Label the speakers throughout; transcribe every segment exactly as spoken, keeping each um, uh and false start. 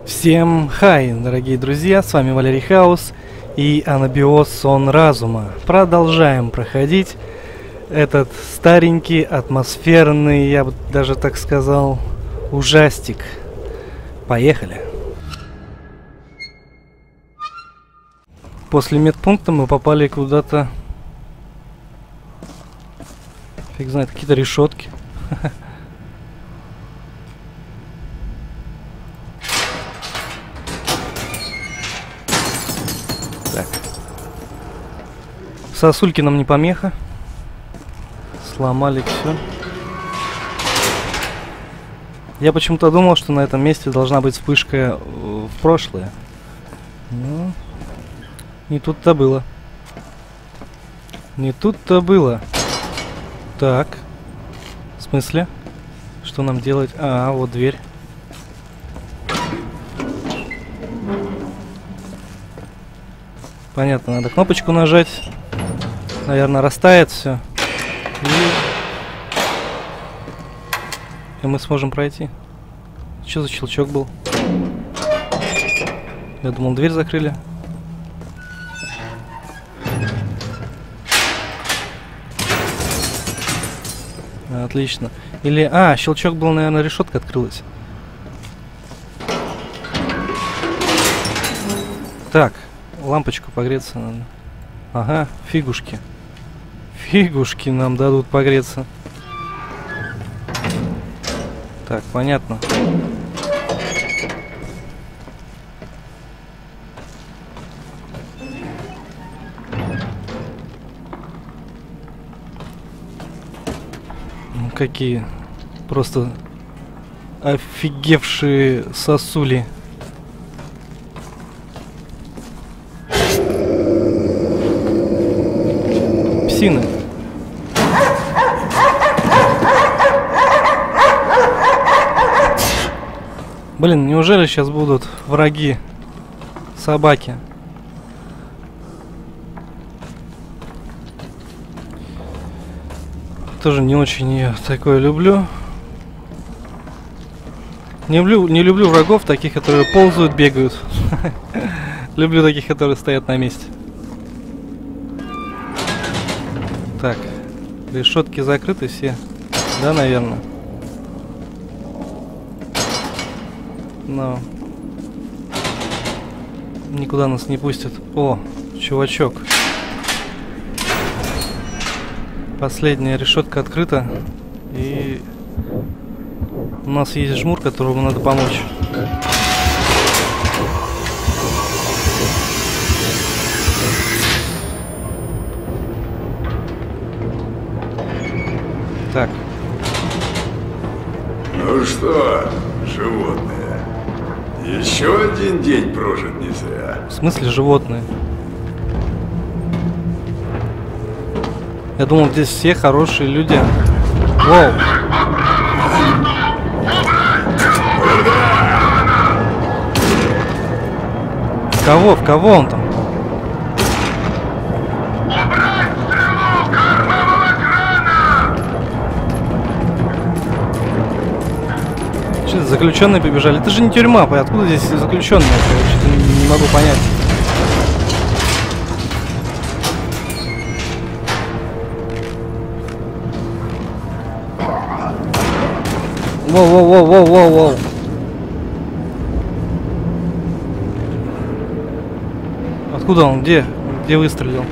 Speaker 1: Всем хай, дорогие друзья, с вами Валерий Хаус и Анабиос Сон Разума. Продолжаем проходить этот старенький, атмосферный, я бы даже так сказал, ужастик. Поехали! После медпункта мы попали куда-то, фиг знает, какие-то решетки. Так. Сосульки нам не помеха. Сломали все. Я почему-то думал, что на этом месте должна быть вспышка в прошлое. Но не тут-то было. Не тут-то было. Так. В смысле? Что нам делать? А, вот дверь. Понятно, надо кнопочку нажать. Наверное, растает все. И... И мы сможем пройти. Что за щелчок был? Я думал, дверь закрыли. Отлично. Или... А, щелчок был, наверное, решетка открылась. Так. Лампочку погреться надо. Ага, фигушки. Фигушки нам дадут погреться. Так, понятно. Ну, какие просто офигевшие сосули. Псины. Блин, неужели сейчас будут враги собаки? Тоже не очень я такое люблю. Не люблю, не люблю врагов таких, которые ползают, бегают. Люблю таких, которые стоят на месте. Так, решетки закрыты все, да, наверное. Но никуда нас не пустят. О, чувачок. Последняя решетка открыта. И у нас есть жмур, которому надо помочь. Так.
Speaker 2: Ну что, животные, еще один день прожит не зря.
Speaker 1: В смысле животные? Я думал, здесь все хорошие люди. Воу. В кого? В кого он там? Заключенные побежали. Это же не тюрьма, откуда здесь заключенные? Я что-то не, не могу понять. Воу-воу-воу-воу-воу-воу. Откуда он? Где? Где выстрелил?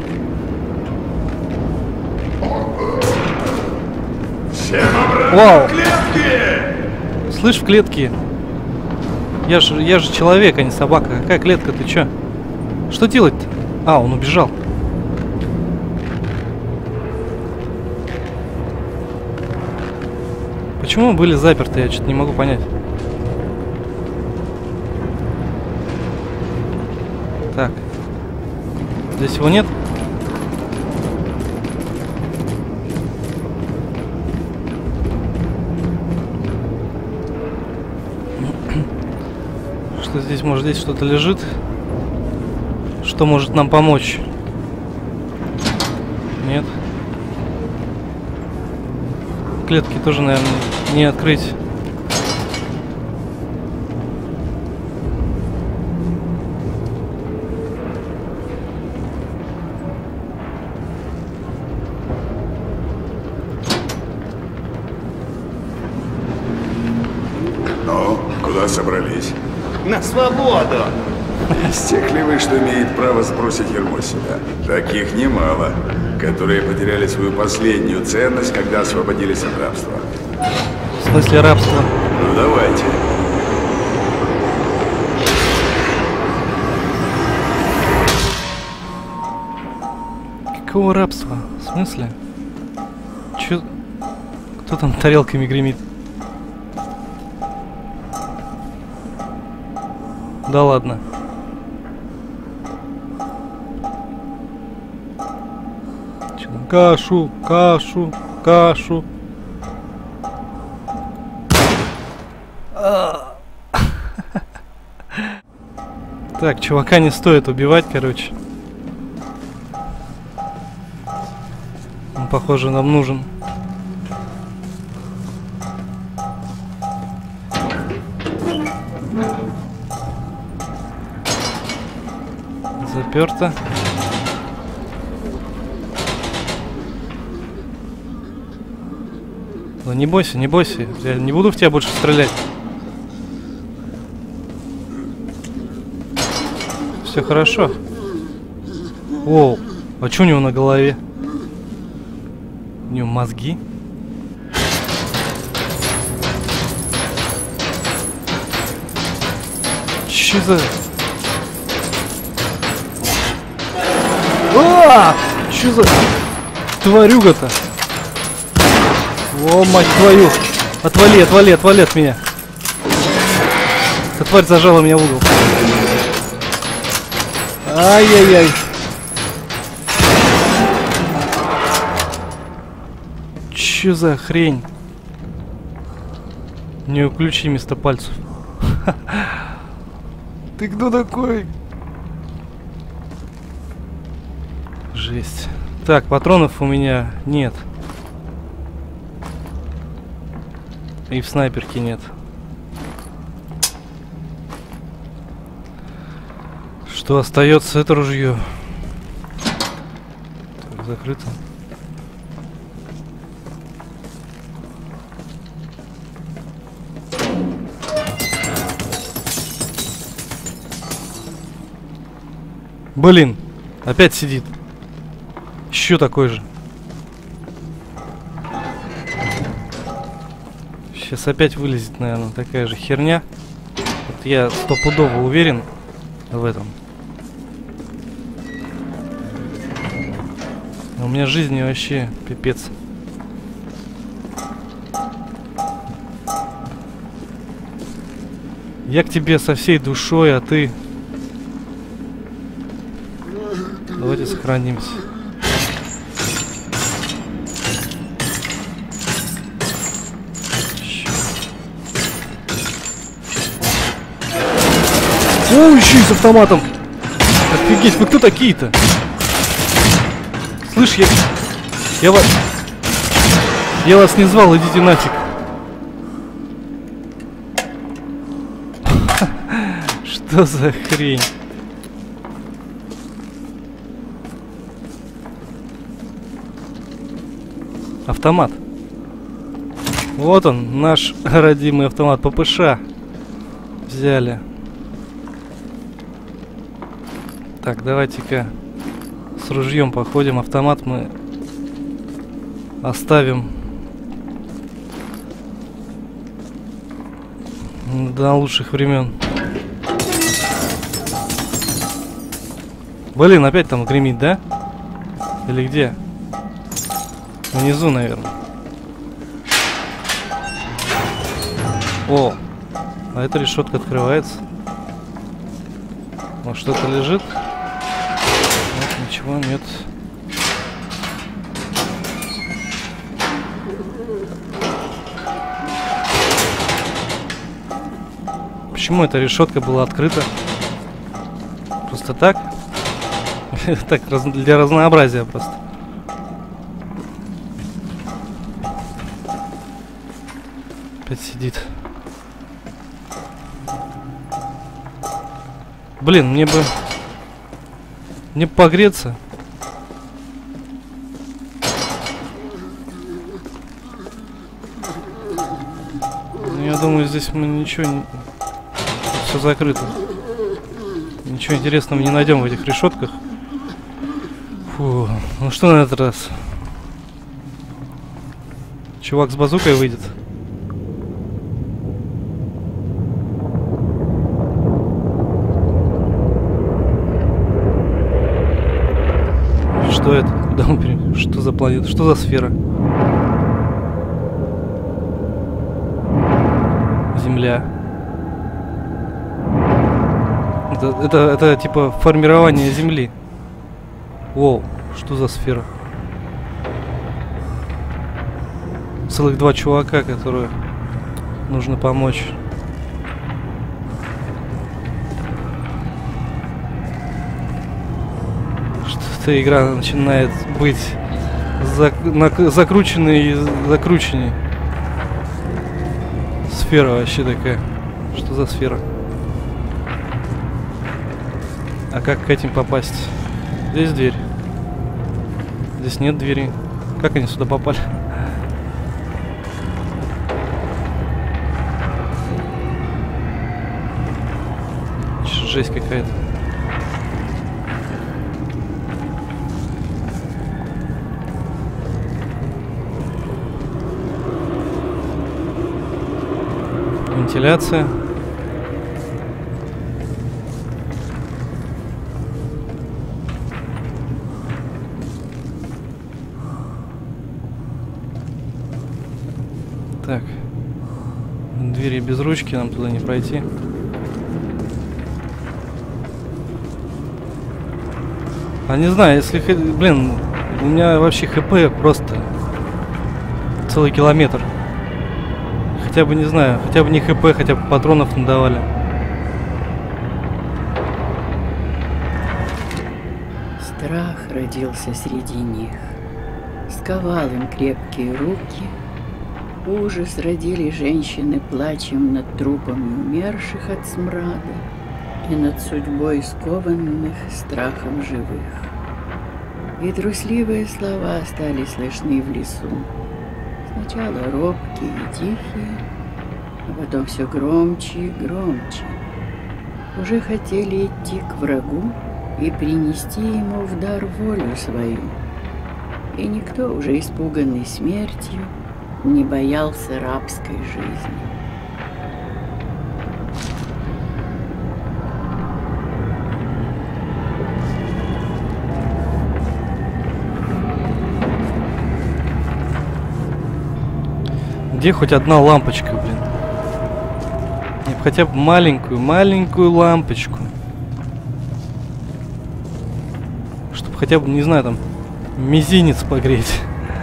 Speaker 1: Вау! Слышь, в клетке. Я же, я же человек, а не собака. Какая клетка? Ты чё? Что делать-то? А, он убежал. Почему мы были заперты? Я что-то не могу понять. Так. Здесь его нет? Что здесь, может, здесь что-то лежит? Что может нам помочь? Нет. Клетки тоже, наверное, не открыть.
Speaker 2: собрались?
Speaker 3: На свободу!
Speaker 2: Из тех ли вы, что имеет право сбросить ермо с себя? Таких немало, которые потеряли свою последнюю ценность, когда освободились от рабства.
Speaker 1: В смысле рабства?
Speaker 2: Ну давайте.
Speaker 1: Какого рабства? В смысле? Чё? Кто там тарелками гремит? Да ладно. Чё там? Кашу, кашу, кашу. Так, чувака не стоит убивать, короче. Он, похоже, нам нужен. Заперто. Ну не бойся, не бойся. Я не буду в тебя больше стрелять. Все хорошо. Оу, а что у него на голове? У него мозги? Че за... А, че за тварюга-то? О, мать твою! Отвали, отвали, отвали от меня! Эта тварь зажала меня в угол. Ай-яй-яй! Че за хрень? У нее ключи вместо пальцев. Ты кто такой? Жесть. Так, патронов у меня нет. И в снайперке нет. Что остается? Это ружье. Так, закрыто. Блин, опять сидит. Еще такой же. Сейчас опять вылезет, наверное, такая же херня. Вот я стопудово уверен в этом. У меня жизни вообще пипец. Я к тебе со всей душой, а ты... Давайте сохранимся. О, еще и с автоматом! Офигеть, вы кто такие-то? Слышь, я... Я вас... Я вас не звал, идите нафиг. Что за хрень? Автомат. Вот он, наш родимый автомат ППШ. Взяли. Так, давайте-ка с ружьем походим. Автомат мы оставим до лучших времен. Блин, опять там гремит, да? Или где? Внизу, наверное. О, а эта решетка открывается. Может, что-то лежит? Вот, ничего нет. Почему эта решетка была открыта? Просто так? Так, для разнообразия просто. Опять сидит. Блин, мне бы... Мне бы погреться. Ну, я думаю, здесь мы ничего не... все закрыто. Ничего интересного не найдем в этих решетках. Фу, ну что на этот раз? Чувак с базукой выйдет. Что это? Куда мы перейдем? Что за планета? Что за сфера? Земля. Это, это, это типа формирование Земли. Воу, что за сфера? Целых два чувака, которые нужно помочь. Что-то игра начинает быть зак закрученной и закрученной. Сфера вообще такая. Что за сфера? А как к этим попасть? Здесь дверь. Здесь нет двери. Как они сюда попали? Жесть какая-то. Вентиляция. Так. Двери без ручки, нам туда не пройти. А не знаю, если... Блин, у меня вообще хп просто целый километр. Хотя бы, не знаю, хотя бы не хп, хотя бы патронов надавали.
Speaker 4: Страх родился среди них, сковал им крепкие руки. Ужас родили женщины плачем над трупами умерших от смрада и над судьбой скованных страхом живых. И трусливые слова стали слышны в лесу. Сначала робкие и тихие, а потом все громче и громче. Уже хотели идти к врагу и принести ему в дар волю свою. И никто, уже испуганный смертью, не боялся рабской жизни.
Speaker 1: Где хоть одна лампочка, блин? Нет, хотя бы маленькую, маленькую лампочку. Чтобы хотя бы, не знаю, там, мизинец погреть.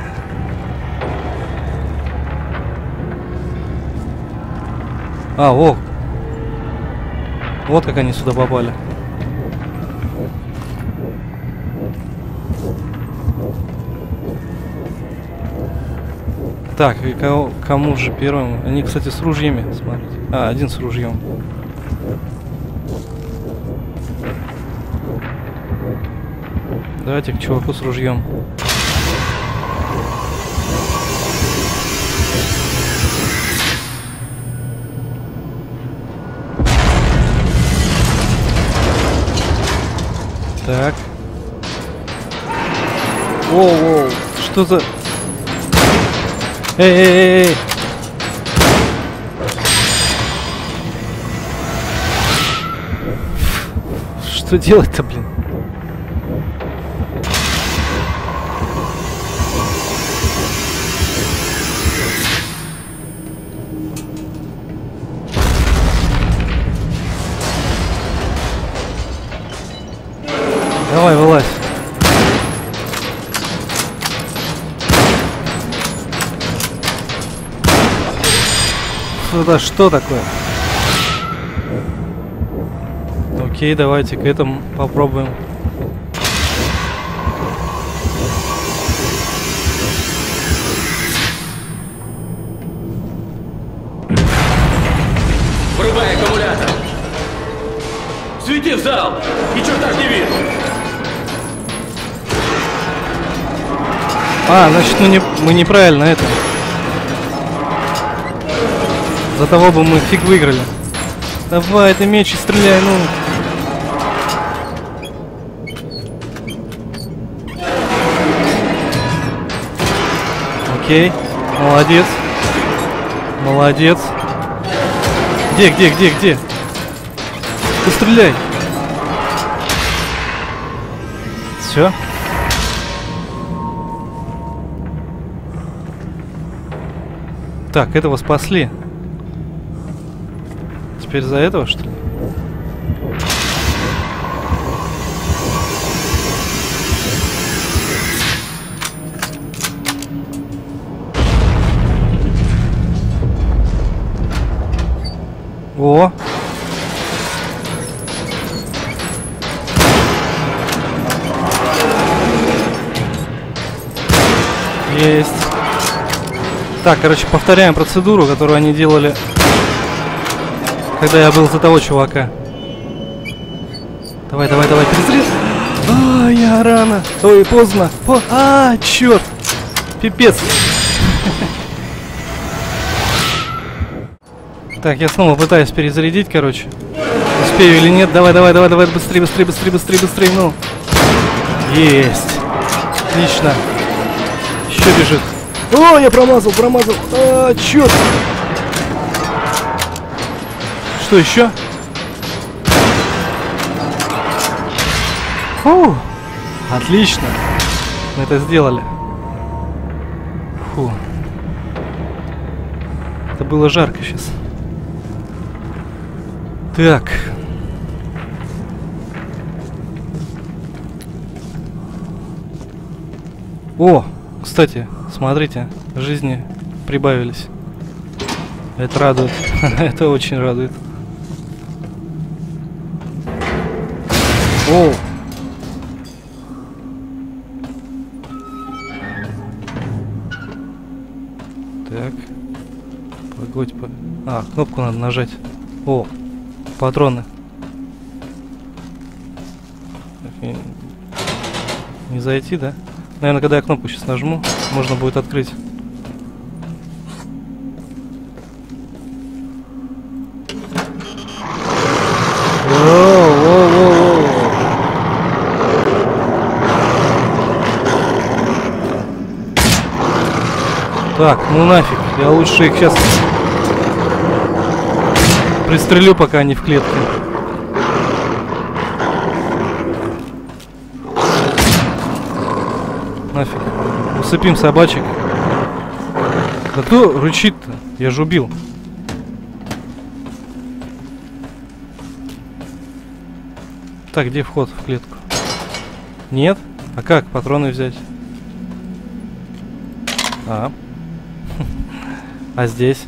Speaker 1: А, о! Вот как они сюда попали. Так, и кого, кому же первым? Они, кстати, с ружьями, смотрите. А, один с ружьем. Давайте к чуваку с ружьем. Так. Воу-воу, что за... Эй, эй, эй, эй. Что делать-то, блин? Давай, вылазь. Это что такое? Окей, давайте к этому попробуем.
Speaker 3: Врубай аккумулятор. Свети в зал. И черта ж не видно.
Speaker 1: А, значит, мы, не, мы неправильно это. За того бы мы фиг выиграли. Давай, ты меч и стреляй, ну. Окей, молодец. Молодец. Где, где, где, где? Ты стреляй. Все. Так, этого спасли. Теперь за этого, что ли? О! Есть. Так, короче, повторяем процедуру, которую они делали, когда я был за того чувака. Давай, давай, давай, перезаряд. А, я рано. Ой, поздно. По... А, черт. Пипец. Так, я снова пытаюсь перезарядить, короче. Успею или нет? Давай, давай, давай, давай, быстрее, быстрее, быстрее, быстрее, быстрее, ну. Есть. Отлично. Еще бежит. О, я промазал, промазал. А, черт. Что еще? Фу. Отлично. Мы это сделали. Фу. Это было жарко сейчас. Так. О, кстати, смотрите, жизни прибавились. Это радует. Это очень радует. О! Так. Погодь, по... А, кнопку надо нажать. О! Патроны. Так, не... не зайти, да? Наверное, когда я кнопку сейчас нажму, можно будет открыть. Воу-воу-воу-воу. Так, ну нафиг. Я лучше их сейчас пристрелю, пока они в клетке. Нафиг. Усыпим собачек. Да кто рычит-то? Я же убил. Так, где вход в клетку? Нет? А как патроны взять? А. А здесь?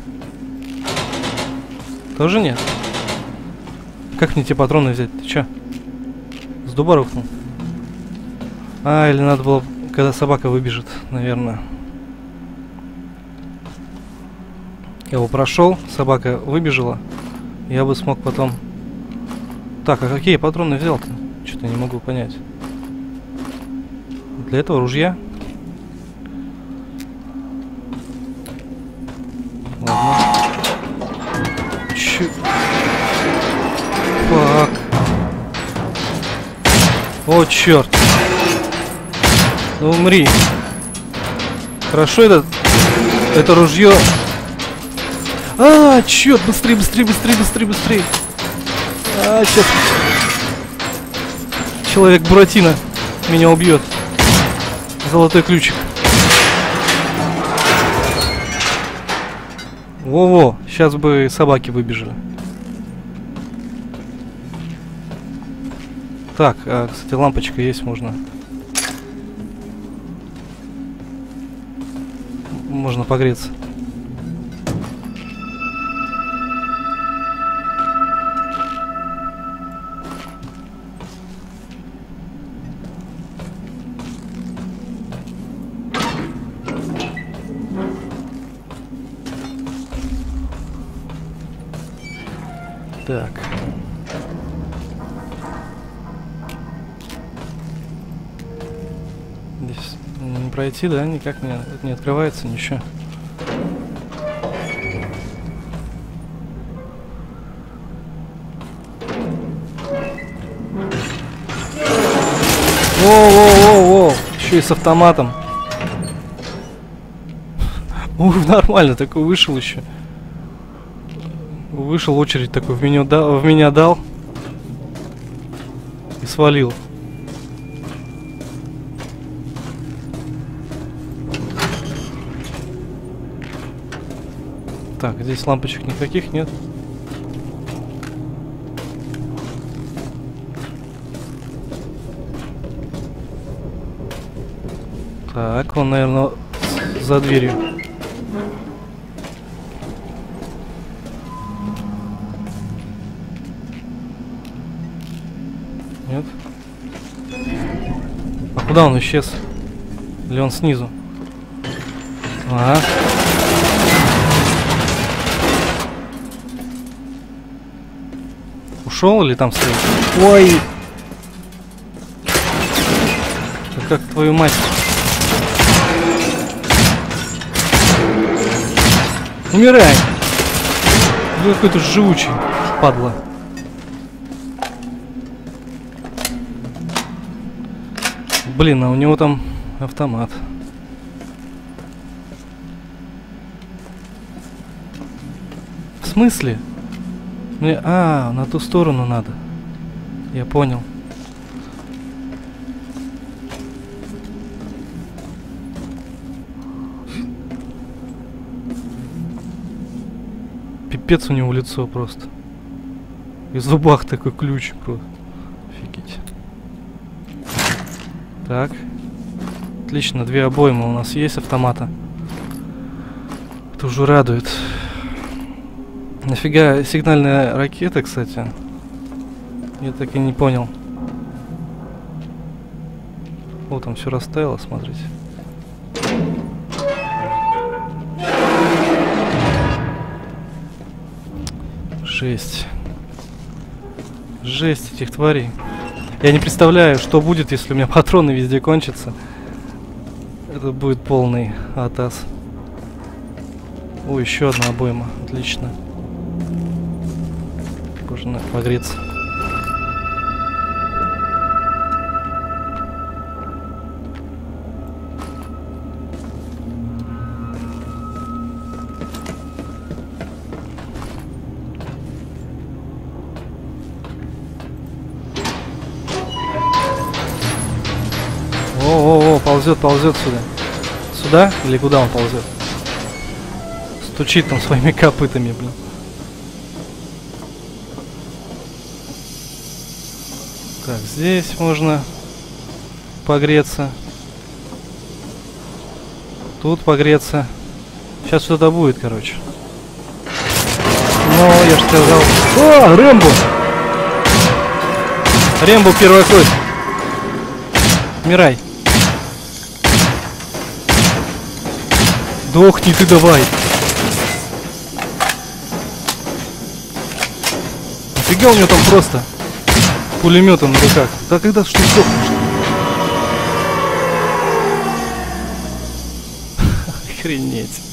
Speaker 1: Тоже нет? Как мне те патроны взять? Ты чё? С дуба рухнул? А, или надо было, когда собака выбежит, наверное. Я его прошел, собака выбежала. Я бы смог потом... Так, а какие патроны взял-то? Что-то не могу понять. Для этого ружья? Ладно. Чё? Фак. О, черт. Ну умри. Хорошо этот... Это ружье... А, черт, быстрее, быстрее, быстрее, быстрее, быстрее. А, сейчас. Человек Буратино меня убьет. Золотой ключик. Во-во, сейчас бы собаки выбежали. Так, а, кстати, лампочка есть, можно. Можно погреться. Так. Здесь не пройти, да? Никак не, не открывается ничего. Воу-воу-воу-воу. Еще и с автоматом. Ух, нормально, такой вышел еще. Вышел, очередь такой в меня, да, в меня дал. И свалил. Так, здесь лампочек никаких нет. Так, он, наверное, за дверью. Нет? А куда он исчез? Или он снизу? Ага. Ушел или там стоит? Ой! Да как твою мать? Умирай! Ну какой-то живучий, падла. Блин, а у него там автомат. В смысле? Мне... А, на ту сторону надо. Я понял. Пипец у него лицо просто. И в зубах такой ключ просто. Офигеть. Так. Отлично, две обоймы у нас есть автомата. Это уже радует. Нафига сигнальная ракета, кстати? Я так и не понял. Вот там все растаяло, смотрите. Жесть. Жесть этих тварей. Я не представляю, что будет, если у меня патроны везде кончатся. Это будет полный атас. О, еще одна обойма. Отлично. Можно погреться. О-о-о, ползет, ползет сюда. Сюда? Или куда он ползет? Стучит там своими копытами, блин. Так, здесь можно погреться. Тут погреться. Сейчас что-то будет, короче. Ну, я же сказал. О, Рэмбо! Рэмбо, первая кровь. Умирай. Дохни ты давай. Офига у него там просто пулеметом на руках. Да когда что сдохнешь? Охренеть.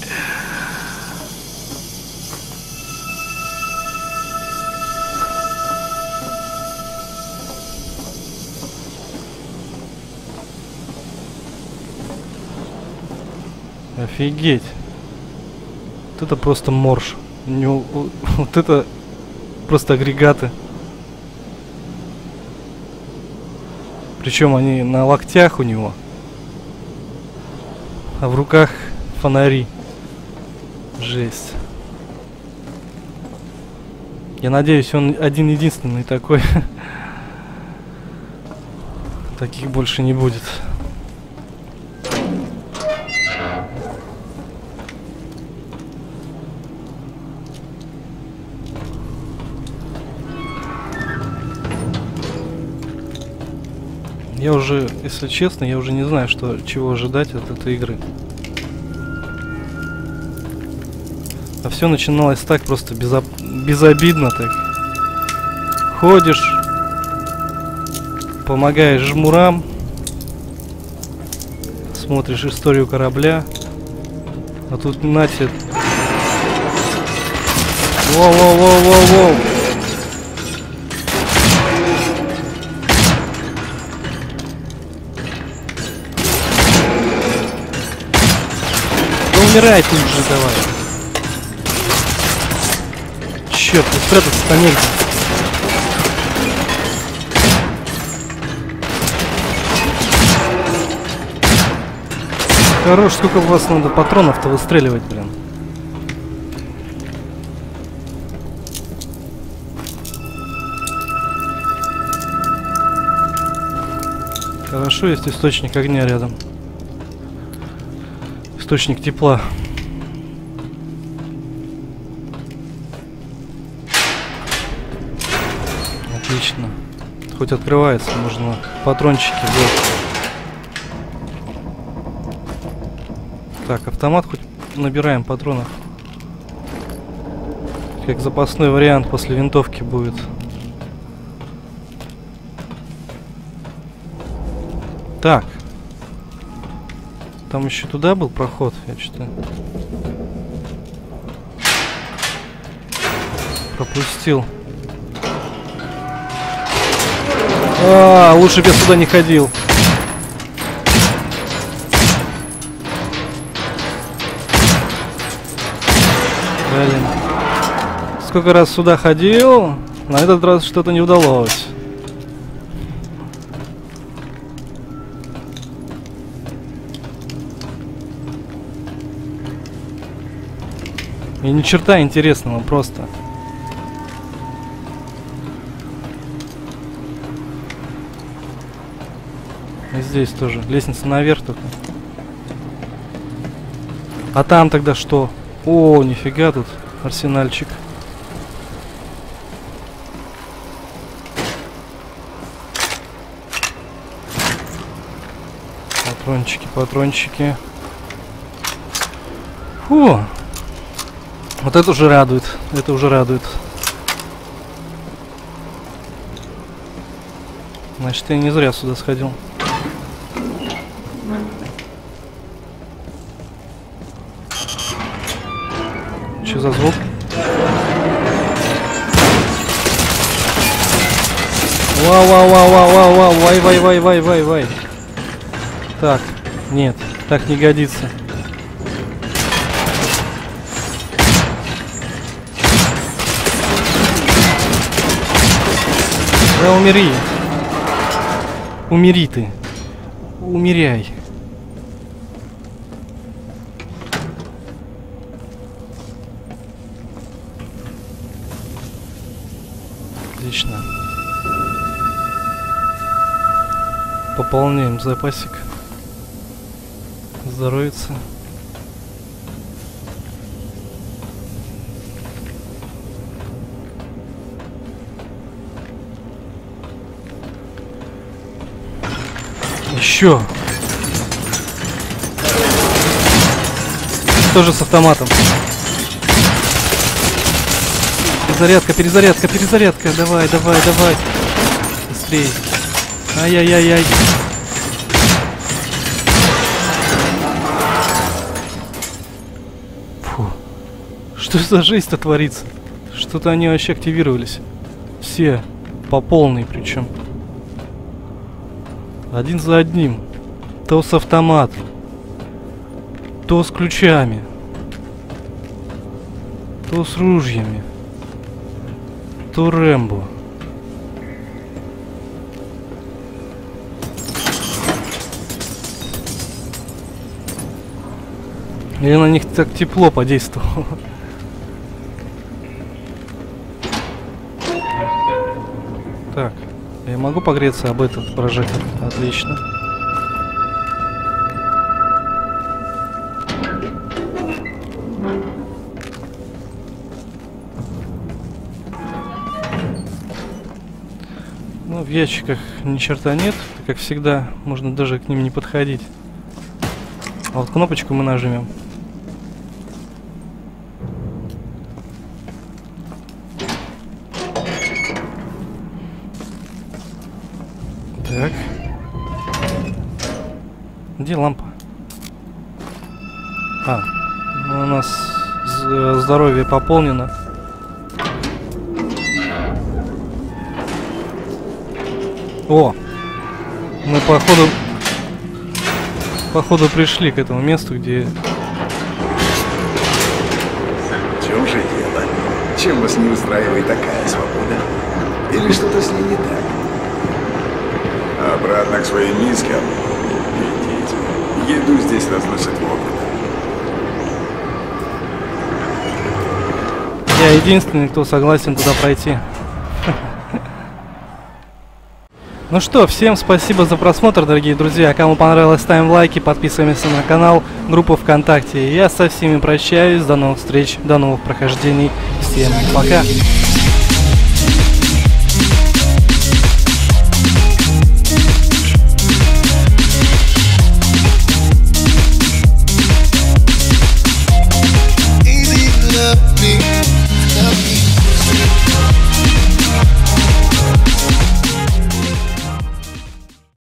Speaker 1: Офигеть. Вот это просто морж. У него, вот это просто агрегаты. Причем они на локтях у него, а в руках фонари. Жесть. Я надеюсь, он один-единственный такой. Таких больше не будет. Я уже, если честно, я уже не знаю, что, чего ожидать от этой игры. А все начиналось так просто безоб... безобидно так. Ходишь, помогаешь жмурам, смотришь историю корабля, а тут нате. Воу-воу-воу-воу-воу. умирай тут же, давай. Черт, не спрятаться-то негде. Хорош, сколько у вас надо патронов-то выстреливать, блин. Хорошо, есть источник огня рядом. Источник тепла. Отлично. Хоть открывается, можно патрончики взять. Так, автомат хоть набираем патронов. Как запасной вариант после винтовки будет. Так. Там еще туда был проход, я что-то пропустил. А, лучше бы я сюда не ходил. Блин. Сколько раз сюда ходил, на этот раз что-то не удалось. И ни черта интересного, просто. И здесь тоже. Лестница наверх только. А там тогда что? О, нифига тут арсенальчик. Патрончики, патрончики. Фу. Вот это уже радует. Это уже радует. Значит, я не зря сюда сходил. Что за звук? Вау, вау, вау, вау, вау, вау, вай, вай, вай, вай, вай, вай. Так, нет, так не годится. Да умери. Умери ты. Умеряй. Отлично. Пополняем запасик. Здоровится. Еще. Тоже с автоматом. Перезарядка, перезарядка, перезарядка. Давай, давай, давай. Быстрее. Ай-яй-яй-яй. Фу. Что за жизнь-то творится? Что-то они вообще активировались. Все. По полной причем. Один за одним. То с автоматом. То с ключами. То с ружьями. То Рэмбо. Или на них так тепло подействовало. Так, я могу погреться об этот прожектор? Отлично. Ну, в ящиках ни черта нет, как всегда, можно даже к ним не подходить. А вот кнопочку мы нажмем. Так. Где лампа? А, у нас здоровье пополнено. О! Мы походу... Походу пришли к этому месту, где
Speaker 2: том же дело. Чем вас не устраивает такая свобода? Или что-то с ней не так? Обратно к своим мискам. Идите. Еду здесь разносят вовремя.
Speaker 1: Я единственный, кто согласен туда пройти. Ну что, всем спасибо за просмотр, дорогие друзья. Кому понравилось, ставим лайки, подписываемся на канал, группу ВКонтакте. Я со всеми прощаюсь. До новых встреч, до новых прохождений. Всем пока.